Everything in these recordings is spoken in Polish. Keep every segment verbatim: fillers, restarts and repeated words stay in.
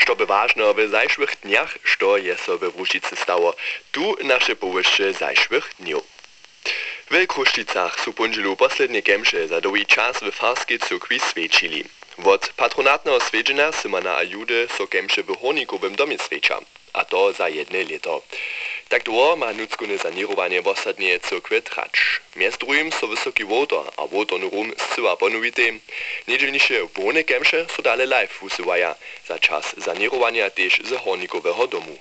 Što by ważne w zajszłych dniach, što je so we Łužicy stało, tu nasze połyszcze zajszłych dniów. W Kruščicach su pundzilu poslednie kemše za długi czas w farskiej cyrkwi świecili. Od patronatnego swiedzenia syma na ajude so kemše w Hornikowym domie świecza, a to za jedne leto. Tak długo ma nuckune sanerowanie w ostatnie cyrkwie trać. Między drugim so wysoki wotor, a wotorny rum zcyła ponowity. Niedzielnisze wone kemše so dale live usywaja za czas sanerowania też z Hornikowego domu.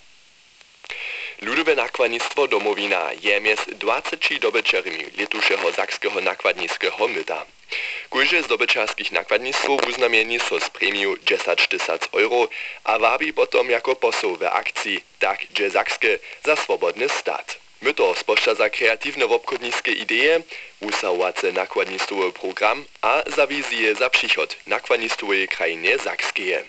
Ludowe nakładnictwo Domowina je mjez dwaceti dobyczerami letušeho sakskiego nakładnického myta. Kójże zdobyczarskich nakładnictwów uznamieni so z premiu dziesięć tysięcy euro, a wabi potom jako poseł w akcji tak, że sakskie za swobodny stat. Myto spošťa za kreatywne obchodnickie idee, usahovace nakładnictwowy program a za wizje za przychod nakładnictwowej krajine sakskie.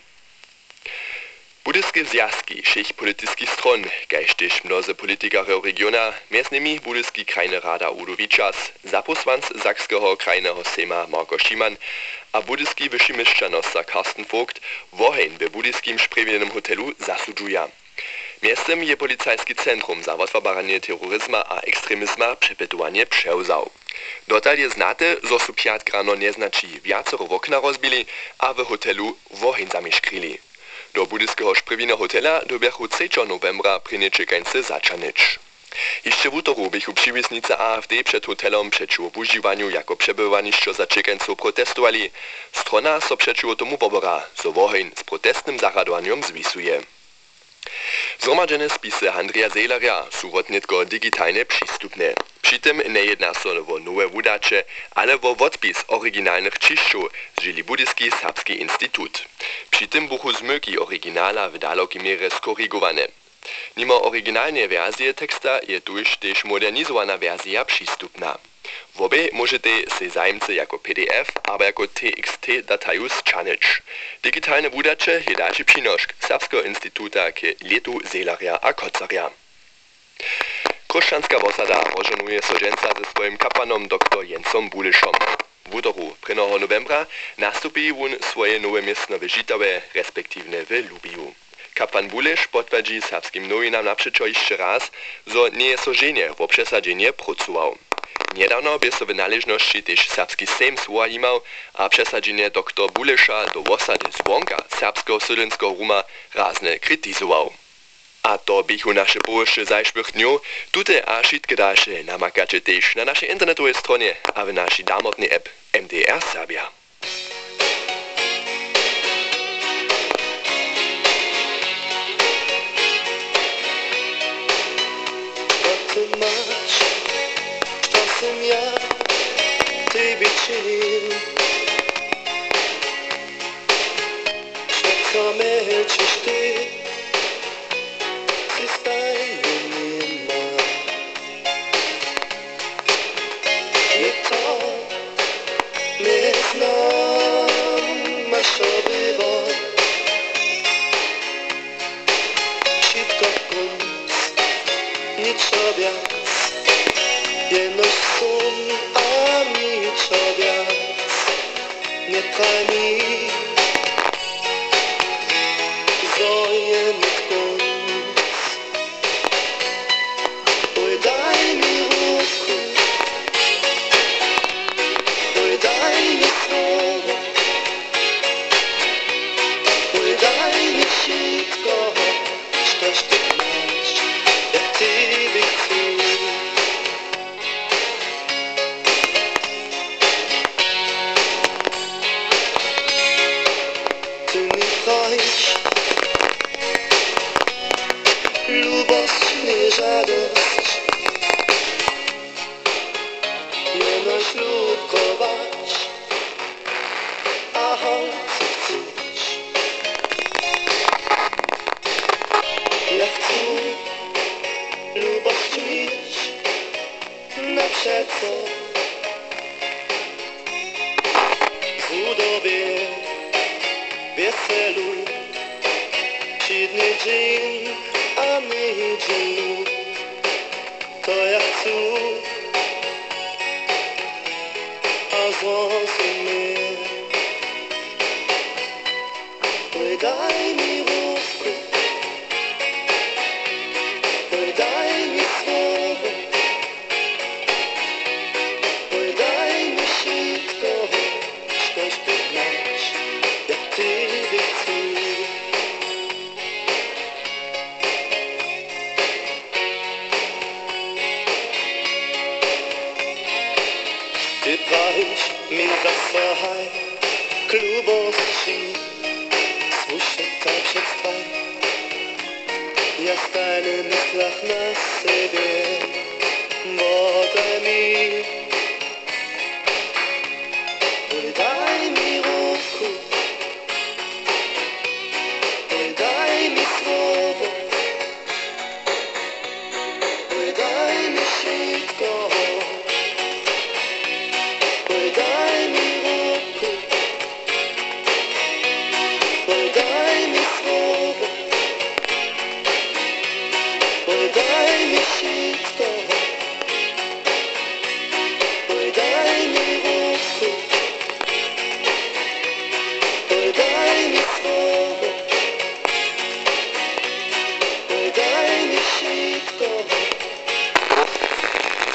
Budyskie zjazki všech politických stron, kaž tež mnoze politikarov regiona, mjez nimi Budyski krajny rada Udo Wičas, zaposłanc Sakskiego krajnego sejma Marko Šiman a Budyski wyższy mieszczanosta Karsten Vogt woheň w budyskim szprewienym hotelu zasudzuja. Miestem je policajski centrum za odwabaranie terroryzma a ekstremizma przepytowanie przełzał. Dotal je znate, zo su pjat grano nie znaczy wiacero okna rozbili, a w hotelu woheň zamieszkrili. Do budyskiego szprewina hotela dobiechu trzeciego novembra prinečekańcy zaczanyć. Jeszcze w utoru bychu przywisnicy A F D przed hotelem przeciw używaniu jako przebywaniszczo zaczekańców protestowali. Strona so przeciw tomu wobora, so woheň z protestnym zaradowaniem zwisuje. Zgromadzene spisy Andrija Zelaria su rotnitko digitalne przystupne. Przy tym nie jedna so o nowe wudacze, ale o odpis oryginalnych čišćów zżyli Budyski Serbski Instytut. Przy tym buchu zmyki oryginala w dalokiej mierze skorygowane. Mimo oryginalnej wersji teksta je tuż też modernizowana wersja przystupna. W obie możecie se zajemcy jako P D F, albo jako T X T dataju zczanić. Digitalne wudacze je dalszy przynoszk Serbskiego Instytuta k letu Zelaria a Kocaria. Kruščanska osada pożenuje soženca ze swoim kapłanom dr Jensom Bulišom. W utoru prvního novembra nastupi on swoje nowe miestno w Žitawe, respektywne w Lubiju. Kapłan Buliš potwierdzi serbskim nowinam naprzeczo jeszcze raz, że nie jest sożenie w przesadzenie pracował. Niedawno by so w należności też serbski sejm słuchał, a przesadzenie dr Buliša do osady zwonka serbsko-sydlenskiego Ruma razne krytyzował. A to bychu nasze połyszcze zajszłych dniów, tute a wszystkie dalsze namakacie też na naszej internetowej stronie, a w naszej darmotnej app M D R Serbia. To ty masz, czasem ja Tobie czynił, że co milczysz Ty, stajnie nie ma. Nie to nie znam, masz obywa. Wszystko kunc, nic obiad, jedność sum, a nic obiad. Nie traj mi, zoje mi kunc. Daj mi ruku, oj daj mi słowo, oj daj mi wszystko, coś ty masz, jak ty chcesz. Ty mi dajesz lubość, nie żadość. Jedność lukować, a co chcesz? Ja chcę lubość mieć na przece. W budowie weselu, siedny dzień, a my dzień. To ja chcę zrozumie. Oj daj mi ruku, strach na siebie, wodę mi. Daj mi ruku, daj mi słowo, daj mi szybko, daj mi ruku, daj mi słowo, daj mi szybko.